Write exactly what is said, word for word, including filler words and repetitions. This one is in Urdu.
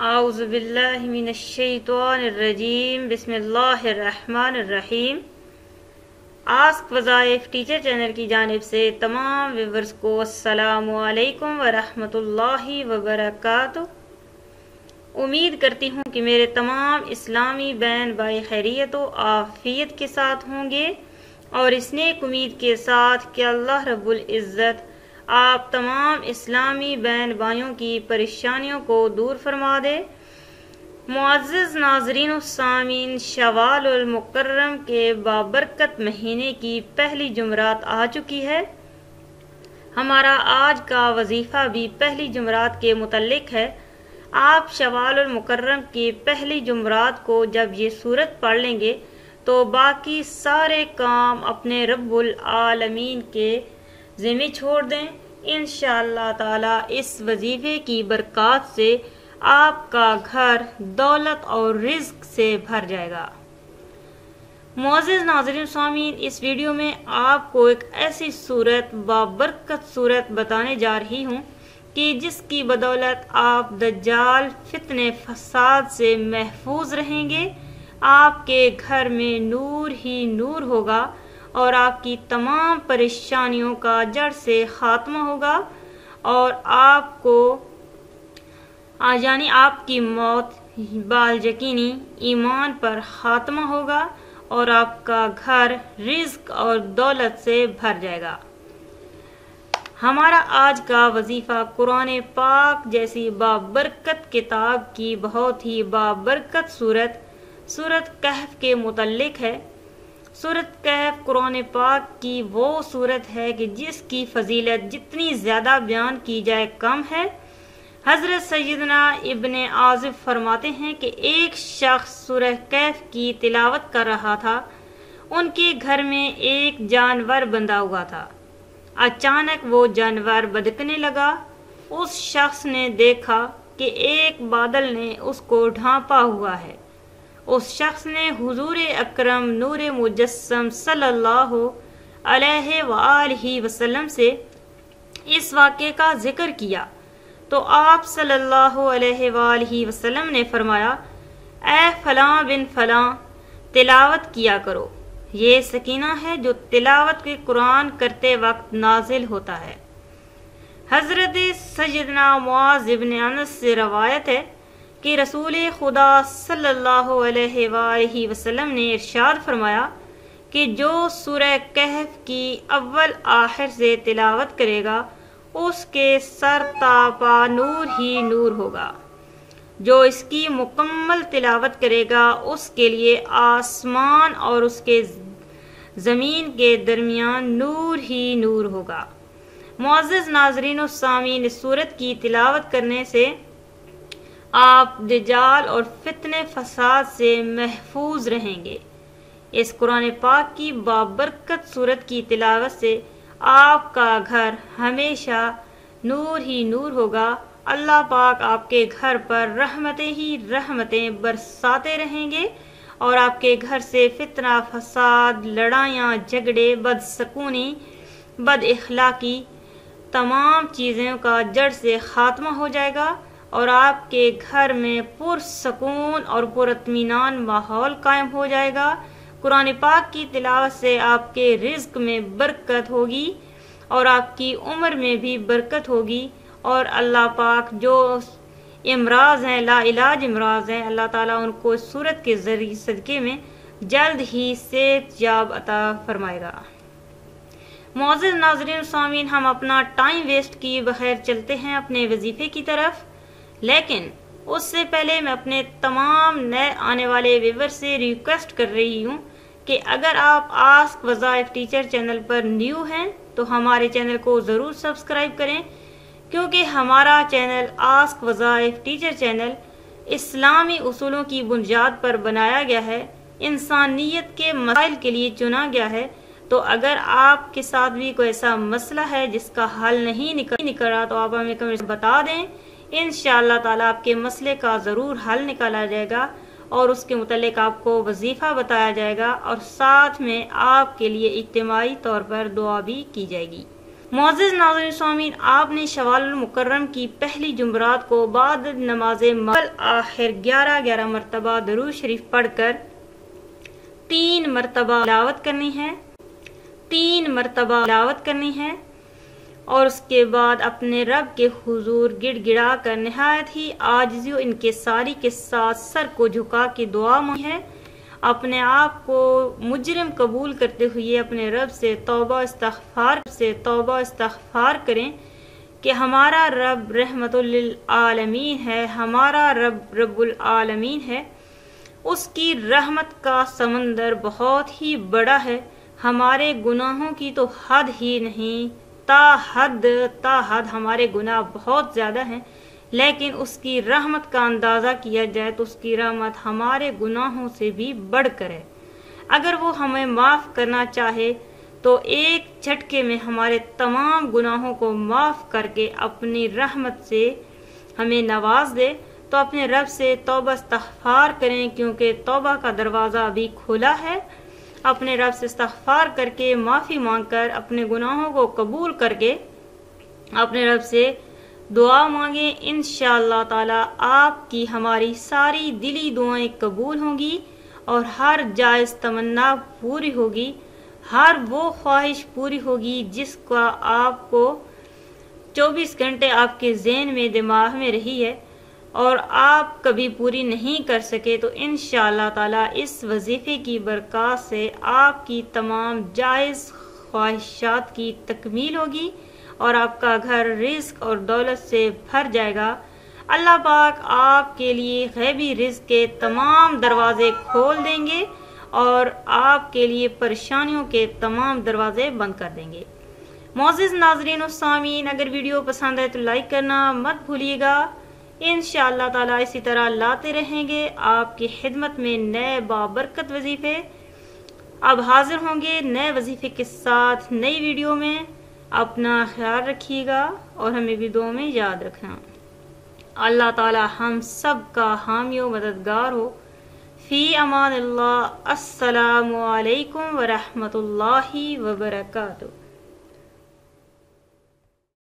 اعوذ باللہ من الشیطان الرجیم بسم اللہ الرحمن الرحیم۔ آسک وظائف ٹیچر چینل کی جانب سے تمام ویورز کو السلام علیکم ورحمۃ اللہ وبرکاتہ۔ امید کرتی ہوں کہ میرے تمام اسلامی بہن بھائی خیریت و عافیت کے ساتھ ہوں گے، اور اس نیک امید کے ساتھ کہ اللہ رب العزت آپ تمام اسلامی بہن بھائیوں کی پریشانیوں کو دور فرما دے۔ معزز ناظرین و سامعین، شوال المکرم کے بابرکت مہینے کی پہلی جمعرات آ چکی ہے۔ ہمارا آج کا وظیفہ بھی پہلی جمعرات کے متعلق ہے۔ آپ شوال المکرم کی پہلی جمعرات کو جب یہ سورت پڑھ لیں گے تو باقی سارے کام اپنے رب العالمین کے ذمہ چھوڑ دیں۔ انشاءاللہ تعالی اس وظیفے کی برکات سے آپ کا گھر دولت اور رزق سے بھر جائے گا۔ معزز ناظرین سامعین، اس ویڈیو میں آپ کو ایک ایسی صورت بابرکت صورت بتانے جا رہی ہوں کہ جس کی بدولت آپ دجال فتنے فساد سے محفوظ رہیں گے، آپ کے گھر میں نور ہی نور ہوگا اور آپ کی تمام پریشانیوں کا جڑ سے خاتمہ ہوگا، اور آپ کو یعنی آپ کی موت بال یقینی ایمان پر خاتمہ ہوگا اور آپ کا گھر رزق اور دولت سے بھر جائے گا۔ ہمارا آج کا وظیفہ قرآن پاک جیسی بابرکت کتاب کی بہت ہی بابرکت صورت سورت کہف کے متعلق ہے۔ سورت کہف قرآن پاک کی وہ سورت ہے کہ جس کی فضیلت جتنی زیادہ بیان کی جائے کم ہے۔ حضرت سیدنا ابن عازب فرماتے ہیں کہ ایک شخص سورہ کہف کی تلاوت کر رہا تھا۔ ان کے گھر میں ایک جانور بندھا ہوا تھا۔ اچانک وہ جانور بھٹکنے لگا۔ اس شخص نے دیکھا کہ ایک بادل نے اس کو ڈھانپا ہوا ہے۔ اس شخص نے حضور اکرم نور مجسم صلی اللہ علیہ وآلہ وسلم سے اس واقعے کا ذکر کیا تو آپ صلی اللہ علیہ وآلہ وسلم نے فرمایا، اے فلاں بن فلاں، تلاوت کیا کرو، یہ سکینہ ہے جو تلاوت کے قرآن کرتے وقت نازل ہوتا ہے۔ حضرت سیدنا معاذ بن انس سے روایت ہے کہ رسول خدا صلی اللہ علیہ وآلہ وسلم نے ارشاد فرمایا کہ جو سورہ کہف کی اول آخر سے تلاوت کرے گا اس کے سر تا پا نور ہی نور ہوگا۔ جو اس کی مکمل تلاوت کرے گا اس کے لیے آسمان اور اس کے زمین کے درمیان نور ہی نور ہوگا۔ معزز ناظرین و سامعین، اس سورت کی تلاوت کرنے سے آپ دجال اور فتنے فساد سے محفوظ رہیں گے۔ اس قرآن پاک کی بابرکت سورت کی تلاوت سے آپ کا گھر ہمیشہ نور ہی نور ہوگا۔ اللہ پاک آپ کے گھر پر رحمتیں ہی رحمتیں برساتے رہیں گے، اور آپ کے گھر سے فتنہ فساد، لڑائیاں جھگڑے، بدسکونی، بد اخلاقی، تمام چیزوں کا جڑ سے خاتمہ ہو جائے گا، اور آپ کے گھر میں پرسکون اور پر اطمینان ماحول قائم ہو جائے گا۔ قرآن پاک کی تلاوت سے آپ کے رزق میں برکت ہوگی اور آپ کی عمر میں بھی برکت ہوگی، اور اللہ پاک جو امراض ہیں، لا علاج امراض ہیں، اللہ تعالیٰ ان کو اس صورت کے ذریعے صدقے میں جلد ہی صحت یاب عطا فرمائے گا۔ معزز ناظرین سامعین، ہم اپنا ٹائم ویسٹ کیے بغیر چلتے ہیں اپنے وظیفے کی طرف، لیکن اس سے پہلے میں اپنے تمام نئے آنے والے ویور سے ریکویسٹ کر رہی ہوں کہ اگر آپ آسک وظائف ٹیچر چینل پر نیو ہیں تو ہمارے چینل کو ضرور سبسکرائب کریں، کیونکہ ہمارا چینل آسک وظائف ٹیچر چینل اسلامی اصولوں کی بنیاد پر بنایا گیا ہے، انسانیت کے مسائل کے لیے چنا گیا ہے۔ تو اگر آپ کے ساتھ بھی کوئی ایسا مسئلہ ہے جس کا حل نہیں نکل رہا تو آپ ہمیں کمنٹ بتا دیں، انشاءاللہ تعالیٰ آپ کے مسئلے کا ضرور حل نکالا جائے گا، اور اس کے متعلق آپ کو وظیفہ بتایا جائے گا، اور ساتھ میں آپ کے لیے اجتماعی طور پر دعا بھی کی جائے گی۔ معزز ناظرین سامعین، آپ نے شوال المکرم کی پہلی جمعرات کو بعد نماز مغرب آخر گیارہ گیارہ مرتبہ درود شریف پڑھ کر تین مرتبہ تلاوت کرنی ہے تین مرتبہ تلاوت کرنی ہے اور اس کے بعد اپنے رب کے حضور گڑ گڑا کر نہایت ہی عاجزی و انکساری کے ساتھ سر کو جھکا کے دعا مانگی ہے۔ اپنے آپ کو مجرم قبول کرتے ہوئے اپنے رب سے توبہ استغفار سے توبہ استغفار کریں کہ ہمارا رب رحمت للعالمین ہے، ہمارا رب رب العالمین ہے، اس کی رحمت کا سمندر بہت ہی بڑا ہے، ہمارے گناہوں کی تو حد ہی نہیں، تا حد تا حد ہمارے گناہ بہت زیادہ ہیں، لیکن اس کی رحمت کا اندازہ کیا جائے تو اس کی رحمت ہمارے گناہوں سے بھی بڑھ کر ہے۔ اگر وہ ہمیں معاف کرنا چاہے تو ایک جھٹکے میں ہمارے تمام گناہوں کو معاف کر کے اپنی رحمت سے ہمیں نواز دے، تو اپنے رب سے توبہ استغفار کریں، کیونکہ توبہ کا دروازہ ابھی کھلا ہے۔ اپنے رب سے استغفار کر کے معافی مانگ کر اپنے گناہوں کو قبول کر کے اپنے رب سے دعا مانگیں، انشاءاللہ تعالی آپ کی ہماری ساری دلی دعائیں قبول ہوں گی اور ہر جائز تمنا پوری ہوگی، ہر وہ خواہش پوری ہوگی جس کا آپ کو چوبیس گھنٹے آپ کے ذہن میں دماغ میں رہی ہے اور آپ کبھی پوری نہیں کر سکے، تو انشاءاللہ تعالی اس وظیفے کی برکات سے آپ کی تمام جائز خواہشات کی تکمیل ہوگی اور آپ کا گھر رزق اور دولت سے بھر جائے گا۔ اللہ پاک آپ کے لیے غیبی رزق کے تمام دروازے کھول دیں گے اور آپ کے لیے پریشانیوں کے تمام دروازے بند کر دیں گے۔ معزز ناظرین و سامعین، اگر ویڈیو پسند ہے تو لائک کرنا مت بھولیے گا۔ انشاءاللہ تعالی اسی طرح لاتے رہیں گے آپ کی خدمت میں نئے بابرکت وظیفے۔ اب حاضر ہوں گے نئے وظیفے کے ساتھ نئی ویڈیو میں۔ اپنا خیال رکھیے گا اور ہمیں بھی دعاؤں میں یاد رکھنا۔ اللہ تعالی ہم سب کا حامی و مددگار ہو۔ فی امان اللہ۔ السلام علیکم ورحمۃ اللہ وبرکاتہ۔